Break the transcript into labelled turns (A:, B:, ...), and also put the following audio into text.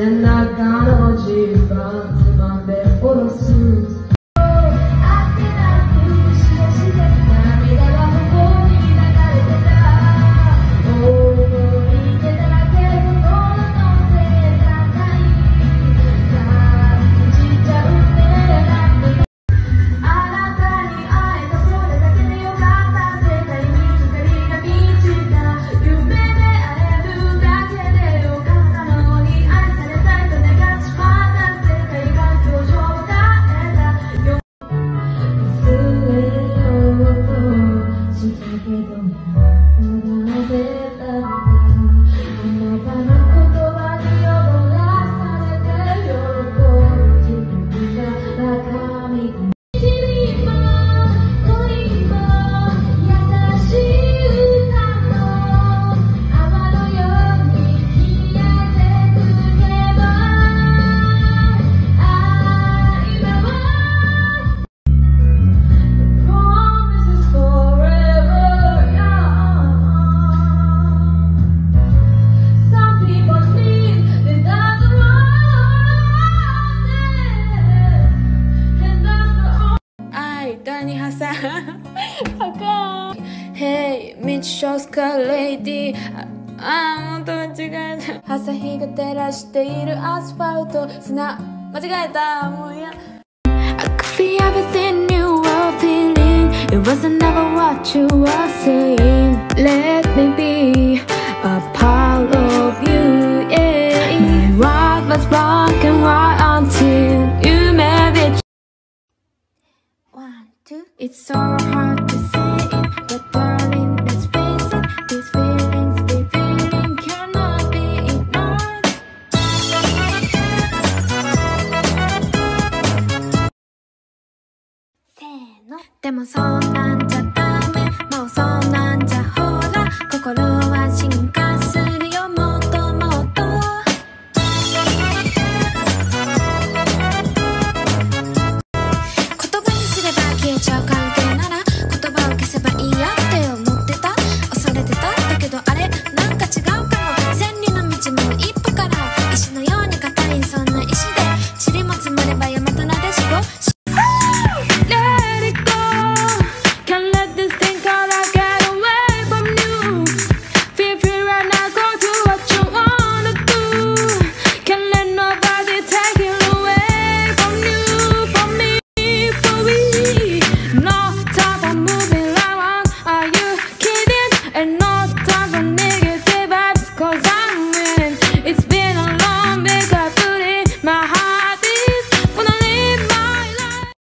A: 背中のジーパンつまんで下ろす
B: Hey, 道ショスカレイディ本当間違えた。朝日が照らしているアスファルト砂間違えた。もうや I could be everything you were feeling. It wasn't never what you were saying. Let me be a part of you, yeah. My world was black and white until you made it. 1, 2. It's so hard to say it, but darling, let's face it. These feelings we feeling cannot be ignored. せーの。でもそんな